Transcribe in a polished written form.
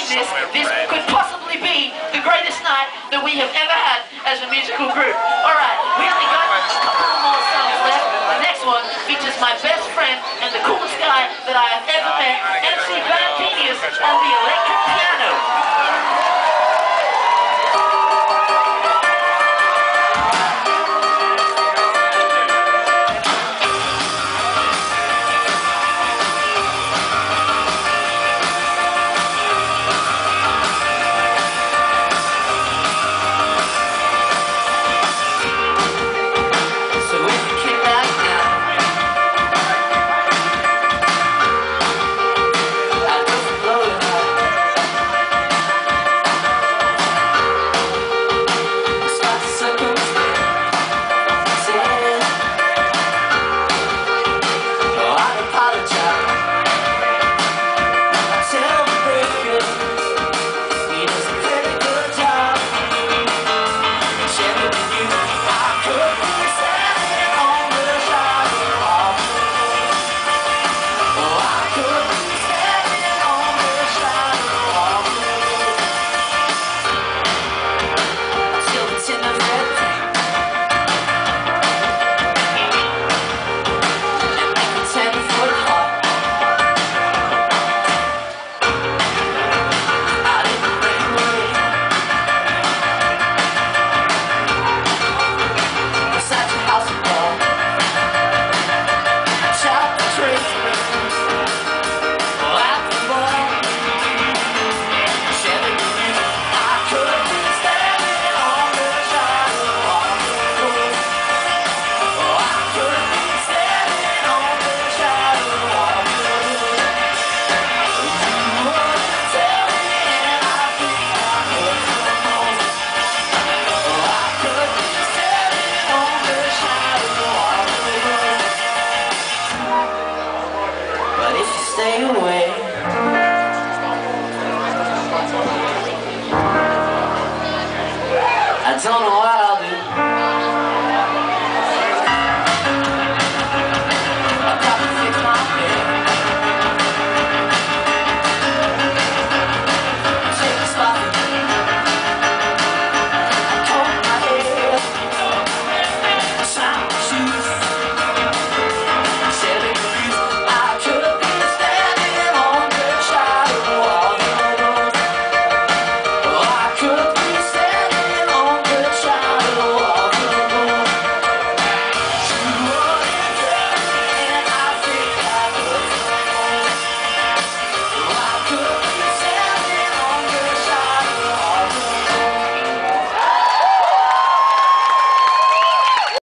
saying this could possibly be the greatest night that we have ever had as a musical group. Alright, we only got a couple of more songs left. The next one features my best friend and the coolest guy that I have ever met, MC Valentinius on the electric piano.